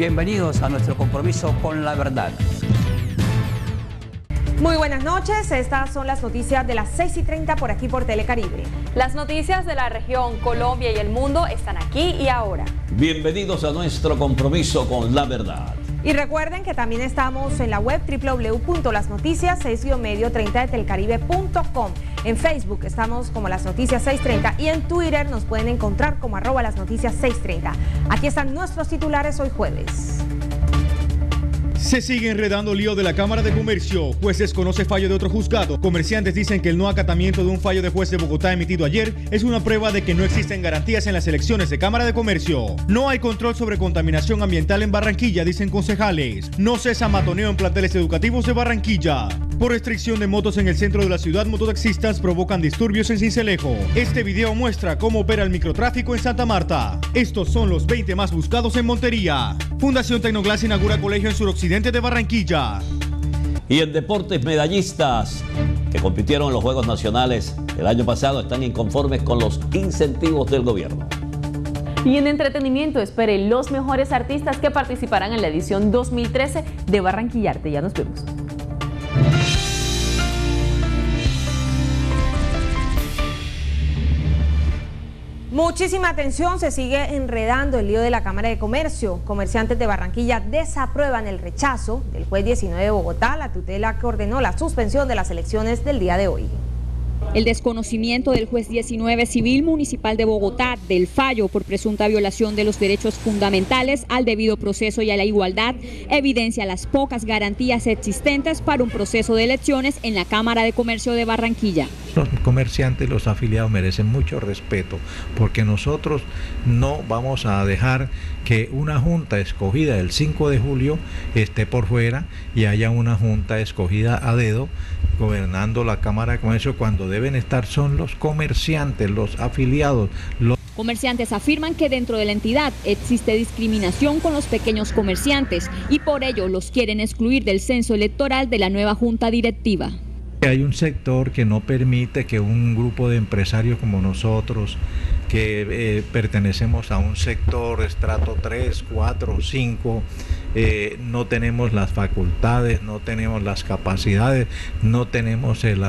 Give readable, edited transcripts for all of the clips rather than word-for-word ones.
Bienvenidos a nuestro compromiso con la verdad. Muy buenas noches, estas son las noticias de las 6:30 por aquí por Telecaribe. Las noticias de la región, Colombia y el mundo están aquí y ahora. Bienvenidos a nuestro compromiso con la verdad. Y recuerden que también estamos en la web www.lasnoticias6-medio30 de telcaribe.com. En Facebook estamos como Las Noticias 630 y en Twitter nos pueden encontrar como @lasnoticias630. Aquí están nuestros titulares hoy jueves. Se sigue enredando el lío de la Cámara de Comercio. Juez desconoce fallo de otro juzgado. Comerciantes dicen que el no acatamiento de un fallo de juez de Bogotá emitido ayer es una prueba de que no existen garantías en las elecciones de Cámara de Comercio. No hay control sobre contaminación ambiental en Barranquilla, dicen concejales. No cesa matoneo en planteles educativos de Barranquilla. Por restricción de motos en el centro de la ciudad, mototaxistas provocan disturbios en Sincelejo. Este video muestra cómo opera el microtráfico en Santa Marta. Estos son los 20 más buscados en Montería. Fundación Tecnoglass inaugura colegio en suroccidente de Barranquilla. Y en deportes, medallistas que compitieron en los Juegos Nacionales el año pasado están inconformes con los incentivos del gobierno. Y en entretenimiento, espere los mejores artistas que participarán en la edición 2013 de Barranquillarte. Ya nos vemos. Muchísima atención, se sigue enredando el lío de la Cámara de Comercio. Comerciantes de Barranquilla desaprueban el rechazo del juez 19 de Bogotá, la tutela que ordenó la suspensión de las elecciones del día de hoy. El desconocimiento del juez 19 civil municipal de Bogotá del fallo por presunta violación de los derechos fundamentales al debido proceso y a la igualdad evidencia las pocas garantías existentes para un proceso de elecciones en la Cámara de Comercio de Barranquilla. Los comerciantes, los afiliados merecen mucho respeto porque nosotros no vamos a dejar que una junta escogida el 5 de julio esté por fuera y haya una junta escogida a dedo gobernando la Cámara de Comercio cuando deben estar son los comerciantes, los afiliados. Comerciantes afirman que dentro de la entidad existe discriminación con los pequeños comerciantes y por ello los quieren excluir del censo electoral de la nueva junta directiva. Hay un sector que no permite que un grupo de empresarios como nosotros, que pertenecemos a un sector estrato 3, 4, 5, no tenemos las facultades, no tenemos las capacidades, no tenemos el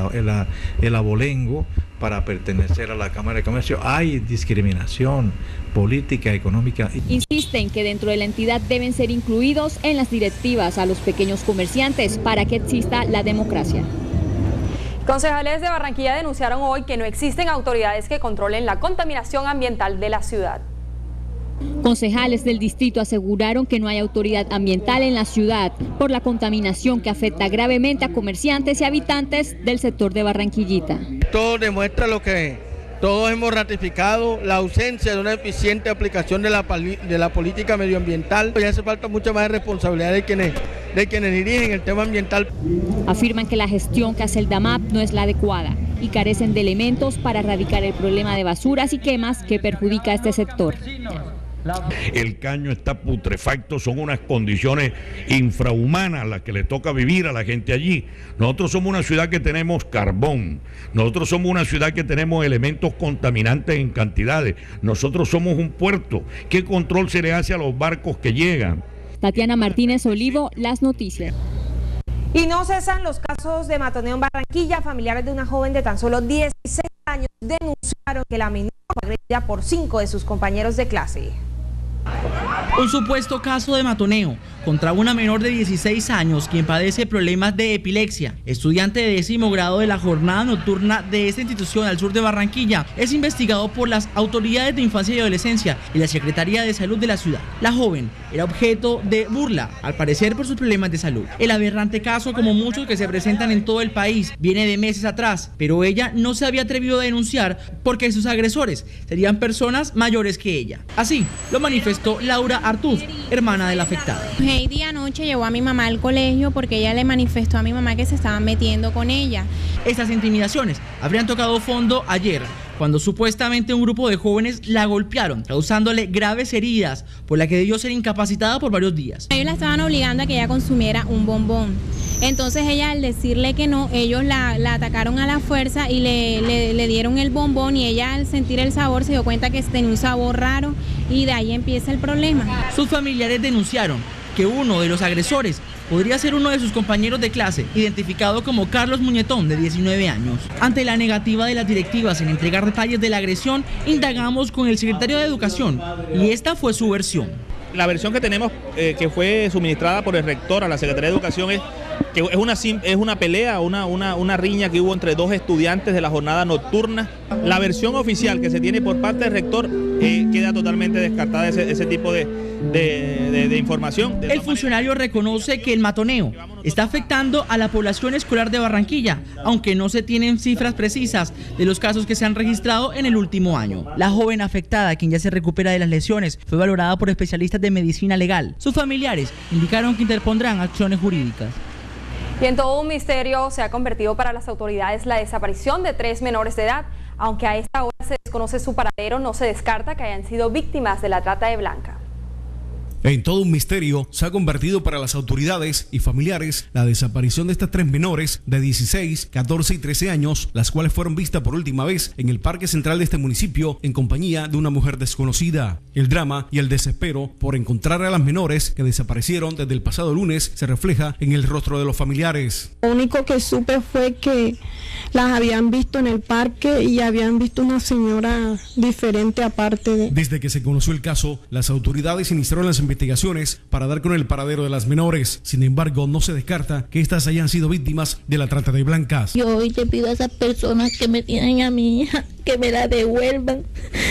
abolengo para pertenecer a la Cámara de Comercio. Hay discriminación política, económica. Insisten que dentro de la entidad deben ser incluidos en las directivas a los pequeños comerciantes para que exista la democracia. Concejales de Barranquilla denunciaron hoy que no existen autoridades que controlen la contaminación ambiental de la ciudad. Concejales del distrito aseguraron que no hay autoridad ambiental en la ciudad por la contaminación que afecta gravemente a comerciantes y habitantes del sector de Barranquillita. Todo demuestra lo que todos hemos ratificado, la ausencia de una eficiente aplicación de la política medioambiental. Ya hace falta mucha más responsabilidad de quienes dirigen el tema ambiental. Afirman que la gestión que hace el DAMAP no es la adecuada y carecen de elementos para erradicar el problema de basuras y quemas que perjudica a este sector. El caño está putrefacto, son unas condiciones infrahumanas las que le toca vivir a la gente allí. Nosotros somos una ciudad que tenemos carbón, nosotros somos una ciudad que tenemos elementos contaminantes en cantidades, nosotros somos un puerto. ¿Qué control se le hace a los barcos que llegan? Tatiana Martínez Olivo, Las Noticias. Y no cesan los casos de matoneo en Barranquilla. Familiares de una joven de tan solo 16 años denunciaron que la menor fue agredida por 5 de sus compañeros de clase. Un supuesto caso de matoneo contra una menor de 16 años quien padece problemas de epilepsia, estudiante de 10º grado de la jornada nocturna de esta institución al sur de Barranquilla, es investigado por las autoridades de infancia y adolescencia y la Secretaría de Salud de la ciudad. La joven era objeto de burla, al parecer por sus problemas de salud. El aberrante caso, como muchos que se presentan en todo el país, viene de meses atrás, pero ella no se había atrevido a denunciar porque sus agresores serían personas mayores que ella. Así lo manifestó Laura Artús, hermana de la afectada. Heidi anoche llevó a mi mamá al colegio porque ella le manifestó a mi mamá que se estaban metiendo con ella. Estas intimidaciones habrían tocado fondo ayer, cuando supuestamente un grupo de jóvenes la golpearon, causándole graves heridas, por la que debió ser incapacitada por varios días. Ellos la estaban obligando a que ella consumiera un bombón. Entonces ella, al decirle que no, ellos la atacaron a la fuerza y le dieron el bombón, y ella, al sentir el sabor, se dio cuenta que tenía un sabor raro, y de ahí empieza el problema. Sus familiares denunciaron que uno de los agresores podría ser uno de sus compañeros de clase, identificado como Carlos Muñetón, de 19 años. Ante la negativa de las directivas en entregar detalles de la agresión, indagamos con el secretario de Educación, y esta fue su versión. La versión que tenemos, que fue suministrada por el rector a la Secretaría de Educación, es que es una pelea, una riña que hubo entre dos estudiantes de la jornada nocturna. La versión oficial que se tiene por parte del rector queda totalmente descartada ese tipo de información. El funcionario reconoce que el matoneo está afectando a la población escolar de Barranquilla, aunque no se tienen cifras precisas de los casos que se han registrado en el último año. La joven afectada, quien ya se recupera de las lesiones, fue valorada por especialistas de medicina legal. Sus familiares indicaron que interpondrán acciones jurídicas. Y en todo un misterio se ha convertido para las autoridades la desaparición de 3 menores de edad. Aunque a esta hora se desconoce su paradero, no se descarta que hayan sido víctimas de la trata de blanca. En todo un misterio se ha convertido para las autoridades y familiares la desaparición de estas 3 menores de 16, 14 y 13 años, las cuales fueron vistas por última vez en el parque central de este municipio en compañía de una mujer desconocida. El drama y el desespero por encontrar a las menores que desaparecieron desde el pasado lunes se refleja en el rostro de los familiares. Lo único que supe fue que las habían visto en el parque y habían visto una señora diferente aparte de... Desde que se conoció el caso, las autoridades iniciaron las investigaciones para dar con el paradero de las menores. Sin embargo, no se descarta que estas hayan sido víctimas de la trata de blancas. Yo hoy le pido a esas personas que me tienen a mi hija que me la devuelvan.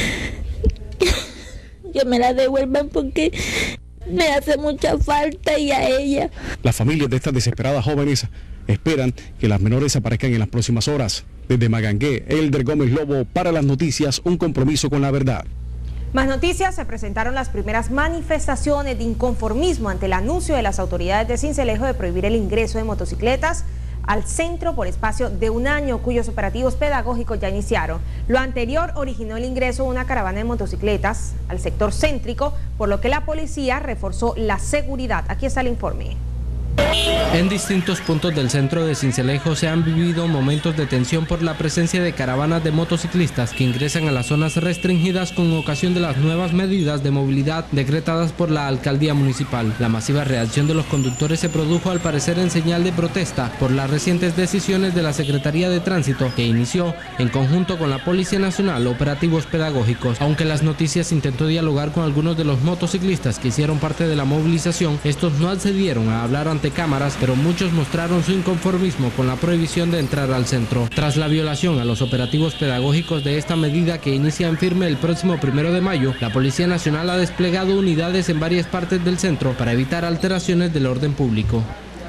Que me la devuelvan porque me hace mucha falta, y a ella. Las familias de estas desesperadas jóvenes esperan que las menores aparezcan en las próximas horas. Desde Magangué, Elder Gómez Lobo, para las noticias, un compromiso con la verdad. Más noticias: se presentaron las primeras manifestaciones de inconformismo ante el anuncio de las autoridades de Sincelejo de prohibir el ingreso de motocicletas al centro por espacio de 1 año, cuyos operativos pedagógicos ya iniciaron. Lo anterior originó el ingreso de una caravana de motocicletas al sector céntrico, por lo que la policía reforzó la seguridad. Aquí está el informe. En distintos puntos del centro de Sincelejo se han vivido momentos de tensión por la presencia de caravanas de motociclistas que ingresan a las zonas restringidas con ocasión de las nuevas medidas de movilidad decretadas por la alcaldía municipal. La masiva reacción de los conductores se produjo al parecer en señal de protesta por las recientes decisiones de la Secretaría de Tránsito, que inició en conjunto con la Policía Nacional operativos pedagógicos. Aunque Las Noticias intentó dialogar con algunos de los motociclistas que hicieron parte de la movilización, estos no accedieron a hablar ante cámaras, pero muchos mostraron su inconformismo con la prohibición de entrar al centro. Tras la violación a los operativos pedagógicos de esta medida, que inicia en firme el próximo 1 de mayo, la Policía Nacional ha desplegado unidades en varias partes del centro para evitar alteraciones del orden público.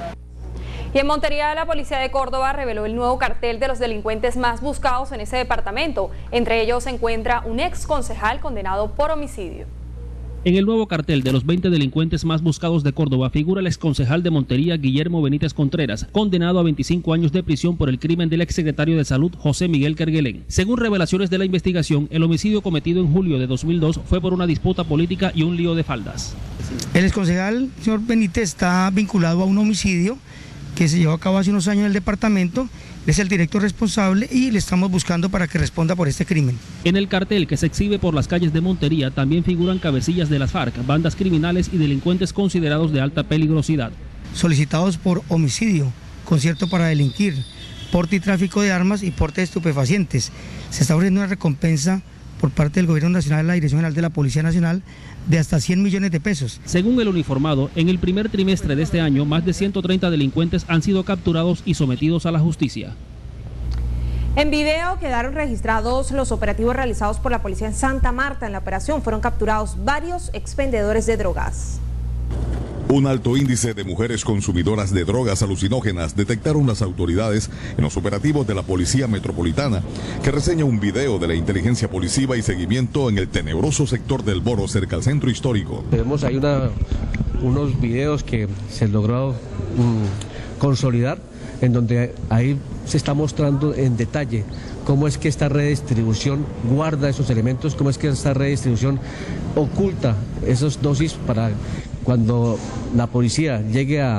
Y en Montería, la policía de Córdoba reveló el nuevo cartel de los delincuentes más buscados en ese departamento. Entre ellos se encuentra un ex concejal condenado por homicidio. En el nuevo cartel de los 20 delincuentes más buscados de Córdoba figura el exconcejal de Montería, Guillermo Benítez Contreras, condenado a 25 años de prisión por el crimen del exsecretario de Salud, José Miguel Kerguelén. Según revelaciones de la investigación, el homicidio cometido en julio de 2002 fue por una disputa política y un lío de faldas. El exconcejal, señor Benítez, está vinculado a un homicidio que se llevó a cabo hace unos años en el departamento. Es el directo responsable y le estamos buscando para que responda por este crimen. En el cartel, que se exhibe por las calles de Montería, también figuran cabecillas de las FARC, bandas criminales y delincuentes considerados de alta peligrosidad. Solicitados por homicidio, concierto para delinquir, porte y tráfico de armas y porte de estupefacientes. Se está ofreciendo una recompensa por parte del Gobierno Nacional, la Dirección General de la Policía Nacional, de hasta 100 millones de pesos. Según el uniformado, en el primer trimestre de este año, más de 130 delincuentes han sido capturados y sometidos a la justicia. En video quedaron registrados los operativos realizados por la policía en Santa Marta. En la operación fueron capturados varios expendedores de drogas. Un alto índice de mujeres consumidoras de drogas alucinógenas detectaron las autoridades en los operativos de la Policía Metropolitana, que reseña un video de la inteligencia policiva y seguimiento en el tenebroso sector del Boro, cerca al centro histórico. Tenemos ahí unos videos que se logró consolidar, en donde ahí se está mostrando en detalle cómo es que esta redistribución guarda esos elementos, cómo es que esta redistribución oculta esas dosis para cuando la policía llegue a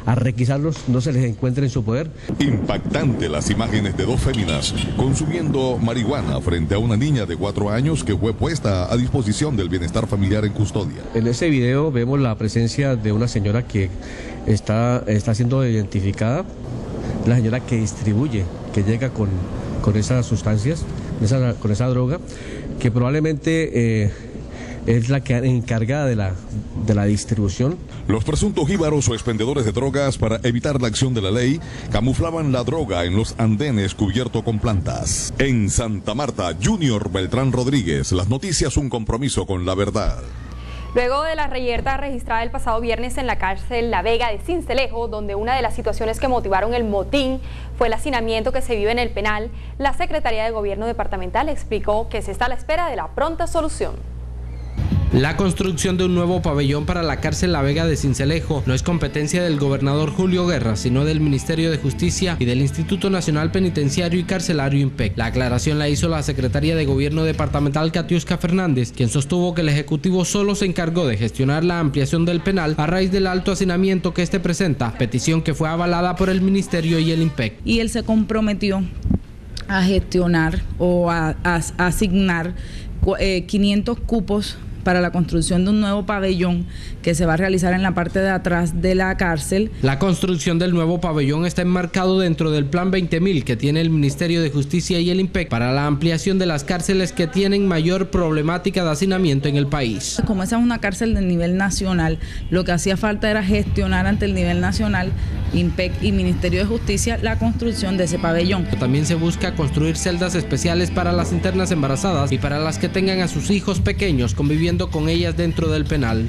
a requisarlos, no se les encuentre en su poder. Impactante las imágenes de dos féminas consumiendo marihuana frente a una niña de 4 años que fue puesta a disposición del bienestar familiar en custodia. En ese video vemos la presencia de una señora que está siendo identificada, la señora que distribuye, que llega con esas sustancias, con esa droga, que probablemente es la que encargada de la distribución. Los presuntos jíbaros o expendedores de drogas, para evitar la acción de la ley, camuflaban la droga en los andenes cubiertos con plantas. En Santa Marta, Junior Beltrán Rodríguez, las noticias, un compromiso con la verdad. Luego de la reyerta registrada el pasado viernes en la cárcel La Vega de Sincelejo, donde una de las situaciones que motivaron el motín fue el hacinamiento que se vive en el penal, la Secretaría de Gobierno Departamental explicó que se está a la espera de la pronta solución. La construcción de un nuevo pabellón para la cárcel La Vega de Sincelejo no es competencia del gobernador Julio Guerra, sino del Ministerio de Justicia y del Instituto Nacional Penitenciario y Carcelario INPEC. La aclaración la hizo la secretaria de Gobierno Departamental Katiuska Fernández, quien sostuvo que el Ejecutivo solo se encargó de gestionar la ampliación del penal a raíz del alto hacinamiento que este presenta, petición que fue avalada por el Ministerio y el INPEC. Y él se comprometió a gestionar o a asignar 500 cupos para la construcción de un nuevo pabellón que se va a realizar en la parte de atrás de la cárcel. La construcción del nuevo pabellón está enmarcado dentro del Plan 20.000 que tiene el Ministerio de Justicia y el INPEC para la ampliación de las cárceles que tienen mayor problemática de hacinamiento en el país. Como esa es una cárcel de nivel nacional, lo que hacía falta era gestionar ante el nivel nacional, INPEC y Ministerio de Justicia, la construcción de ese pabellón. También se busca construir celdas especiales para las internas embarazadas y para las que tengan a sus hijos pequeños conviviendo con ellas dentro del penal.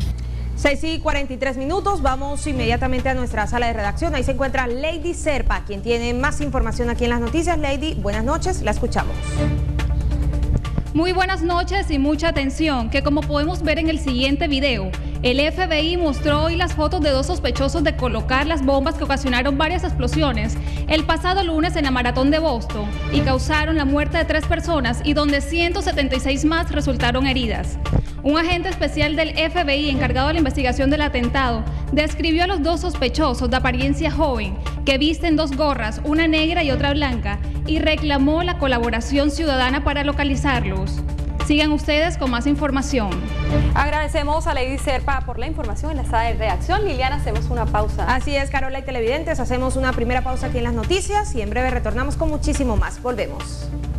6:43, vamos inmediatamente a nuestra sala de redacción. Ahí se encuentra Lady Serpa, quien tiene más información aquí en las noticias. Lady, buenas noches, la escuchamos. Muy buenas noches y mucha atención, que como podemos ver en el siguiente video, el FBI mostró hoy las fotos de 2 sospechosos de colocar las bombas que ocasionaron varias explosiones el pasado lunes en la maratón de Boston y causaron la muerte de 3 personas y donde 176 más resultaron heridas. Un agente especial del FBI encargado de la investigación del atentado describió a los 2 sospechosos de apariencia joven que visten 2 gorras, una negra y otra blanca, y reclamó la colaboración ciudadana para localizarlos. Sigan ustedes con más información. Agradecemos a Lady Serpa por la información en la sala de redacción. Liliana, hacemos una pausa. Así es, Carola y televidentes, hacemos una primera pausa aquí en las noticias y en breve retornamos con muchísimo más. Volvemos.